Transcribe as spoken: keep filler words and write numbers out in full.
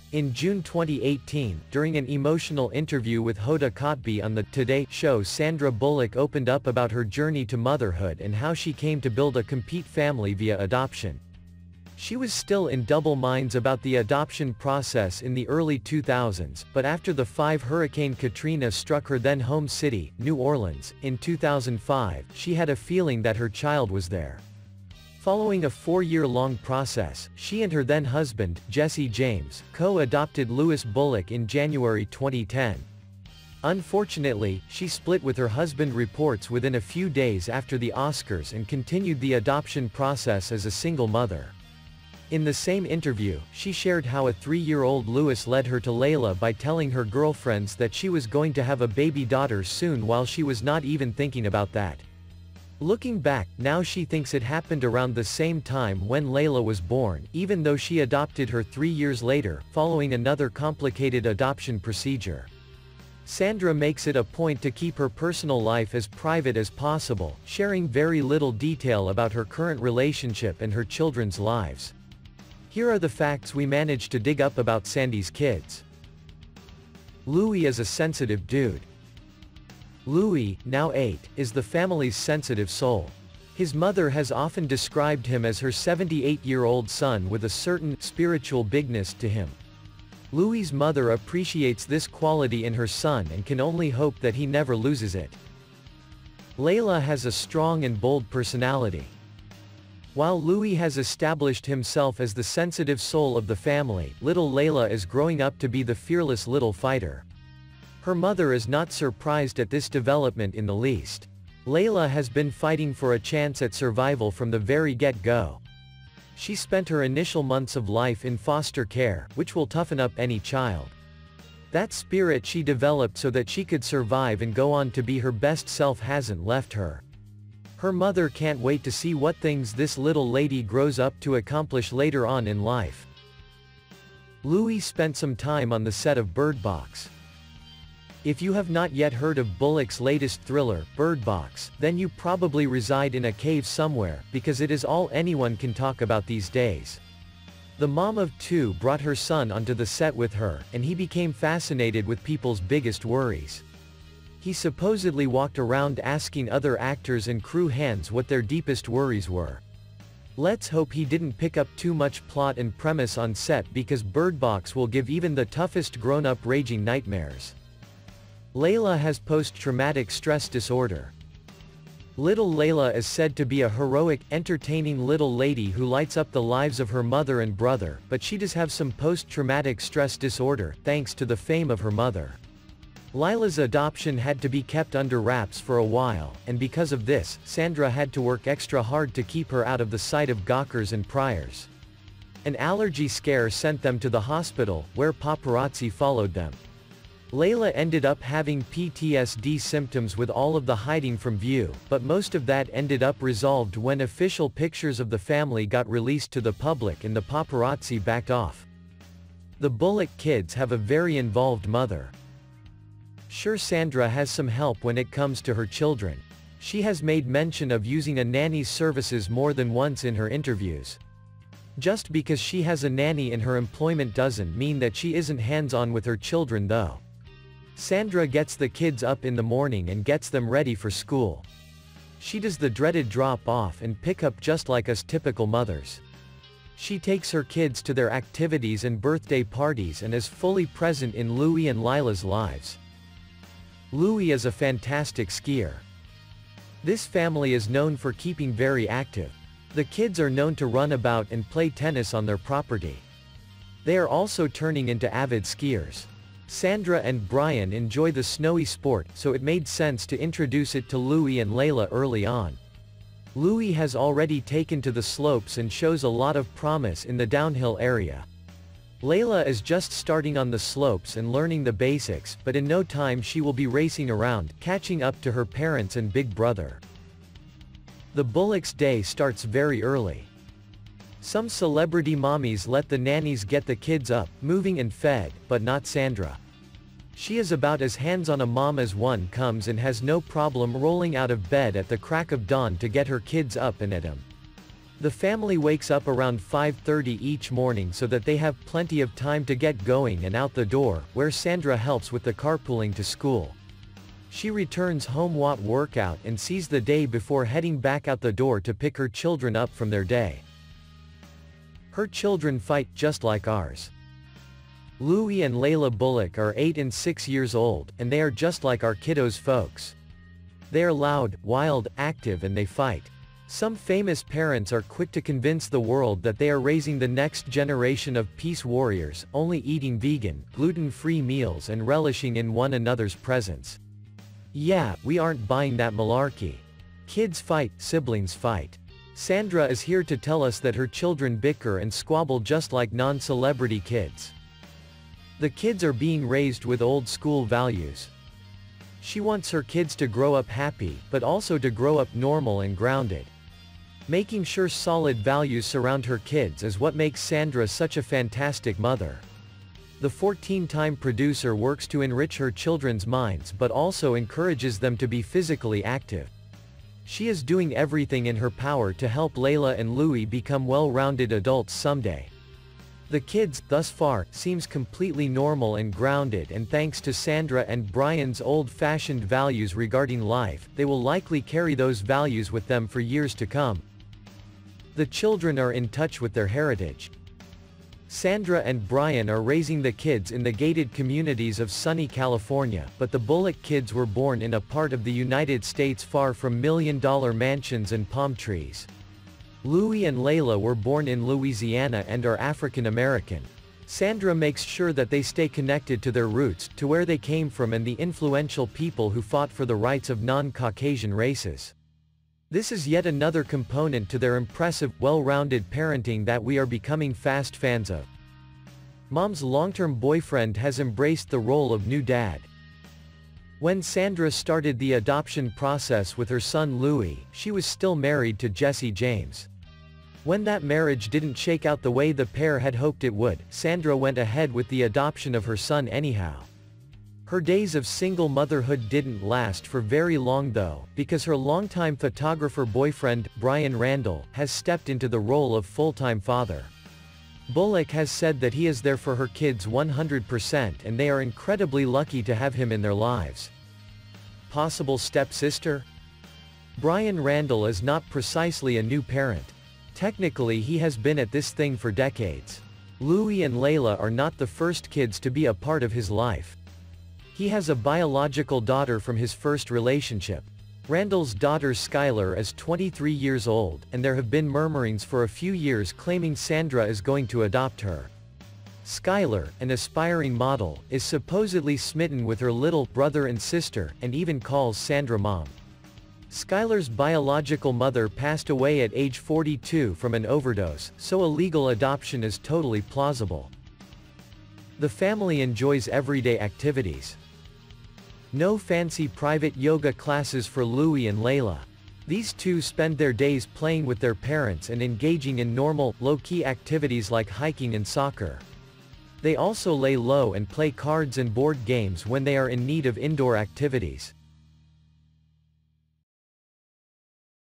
In June twenty eighteen, during an emotional interview with Hoda Kotb on the Today Show, Sandra Bullock opened up about her journey to motherhood and how she came to build a complete family via adoption. She was still in double minds about the adoption process in the early two thousands, but after the five Hurricane Katrina struck her then home city, New Orleans, in two thousand five, she had a feeling that her child was there. Following a four-year-long process, she and her then-husband, Jesse James, co-adopted Louis Bullock in January twenty ten. Unfortunately, she split with her husband reports within a few days after the Oscars and continued the adoption process as a single mother. In the same interview, she shared how a three-year-old Louis led her to Laila by telling her girlfriends that she was going to have a baby daughter soon while she was not even thinking about that. Looking back, now she thinks it happened around the same time when Laila was born, even though she adopted her three years later, following another complicated adoption procedure. Sandra makes it a point to keep her personal life as private as possible, sharing very little detail about her current relationship and her children's lives. Here are the facts we managed to dig up about Sandy's kids. Louis is a sensitive dude. Louis, now eight, is the family's sensitive soul. His mother has often described him as her seventy-eight-year-old son with a certain spiritual bigness to him. Louis's mother appreciates this quality in her son and can only hope that he never loses it. Laila has a strong and bold personality. While Louis has established himself as the sensitive soul of the family, little Laila is growing up to be the fearless little fighter. Her mother is not surprised at this development in the least. Laila has been fighting for a chance at survival from the very get-go. She spent her initial months of life in foster care, which will toughen up any child. That spirit she developed so that she could survive and go on to be her best self hasn't left her. Her mother can't wait to see what things this little lady grows up to accomplish later on in life. Louis spent some time on the set of Bird Box. If you have not yet heard of Bullock's latest thriller, Bird Box, then you probably reside in a cave somewhere, because it is all anyone can talk about these days. The mom of two brought her son onto the set with her, and he became fascinated with people's biggest worries. He supposedly walked around asking other actors and crew hands what their deepest worries were. Let's hope he didn't pick up too much plot and premise on set, because Bird Box will give even the toughest grown-up raging nightmares. Laila has post-traumatic stress disorder. Little Laila is said to be a heroic, entertaining little lady who lights up the lives of her mother and brother, but she does have some post-traumatic stress disorder, thanks to the fame of her mother. Laila's adoption had to be kept under wraps for a while, and because of this, Sandra had to work extra hard to keep her out of the sight of gawkers and pryers. An allergy scare sent them to the hospital, where paparazzi followed them. Laila ended up having P T S D symptoms with all of the hiding from view, but most of that ended up resolved when official pictures of the family got released to the public and the paparazzi backed off. The Bullock kids have a very involved mother. Sure, Sandra has some help when it comes to her children. She has made mention of using a nanny's services more than once in her interviews. Just because she has a nanny in her employment doesn't mean that she isn't hands-on with her children though. Sandra gets the kids up in the morning and gets them ready for school. She does the dreaded drop-off and pick-up just like us typical mothers. She takes her kids to their activities and birthday parties and is fully present in Louis and Laila's lives. Louis is a fantastic skier. This family is known for keeping very active. The kids are known to run about and play tennis on their property. They are also turning into avid skiers. Sandra and Brian enjoy the snowy sport, so it made sense to introduce it to Louis and Laila early on. Louis has already taken to the slopes and shows a lot of promise in the downhill area. Laila is just starting on the slopes and learning the basics, but in no time she will be racing around, catching up to her parents and big brother. The Bullocks' day starts very early. Some celebrity mommies let the nannies get the kids up, moving and fed, but not Sandra. She is about as hands-on a mom as one comes and has no problem rolling out of bed at the crack of dawn to get her kids up and at 'em. The family wakes up around five thirty each morning so that they have plenty of time to get going and out the door, where Sandra helps with the carpooling to school. She returns home what workout and sees the day before heading back out the door to pick her children up from their day. Her children fight just like ours. Louis and Laila Bullock are eight and six years old, and they are just like our kiddos folks. They are loud, wild, active, and they fight. Some famous parents are quick to convince the world that they are raising the next generation of peace warriors, only eating vegan, gluten-free meals and relishing in one another's presence. Yeah, we aren't buying that malarkey. Kids fight, siblings fight. Sandra is here to tell us that her children bicker and squabble just like non-celebrity kids. The kids are being raised with old-school values. She wants her kids to grow up happy, but also to grow up normal and grounded. Making sure solid values surround her kids is what makes Sandra such a fantastic mother. The fourteen-time producer works to enrich her children's minds but also encourages them to be physically active. She is doing everything in her power to help Laila and Louis become well-rounded adults someday. The kids, thus far, seems completely normal and grounded, and thanks to Sandra and Brian's old-fashioned values regarding life, they will likely carry those values with them for years to come. The children are in touch with their heritage. Sandra and Brian are raising the kids in the gated communities of sunny California, but the Bullock kids were born in a part of the United States far from million-dollar mansions and palm trees. Louis and Laila were born in Louisiana and are African American. Sandra makes sure that they stay connected to their roots, to where they came from and the influential people who fought for the rights of non-Caucasian races. This is yet another component to their impressive, well-rounded parenting that we are becoming fast fans of. Mom's long-term boyfriend has embraced the role of new dad. When Sandra started the adoption process with her son Louis, she was still married to Jesse James. When that marriage didn't shake out the way the pair had hoped it would, Sandra went ahead with the adoption of her son anyhow. Her days of single motherhood didn't last for very long though, because her longtime photographer boyfriend, Brian Randall, has stepped into the role of full-time father. Bullock has said that he is there for her kids one hundred percent and they are incredibly lucky to have him in their lives. Possible stepsister? Brian Randall is not precisely a new parent. Technically he has been at this thing for decades. Louis and Laila are not the first kids to be a part of his life. He has a biological daughter from his first relationship. Randall's daughter Skylar is twenty-three years old, and there have been murmurings for a few years claiming Sandra is going to adopt her. Skylar, an aspiring model, is supposedly smitten with her little brother and sister, and even calls Sandra mom. Skylar's biological mother passed away at age forty-two from an overdose, so a legal adoption is totally plausible. The family enjoys everyday activities. No fancy private yoga classes for Louis and Laila. These two spend their days playing with their parents and engaging in normal, low-key activities like hiking and soccer. They also lay low and play cards and board games when they are in need of indoor activities.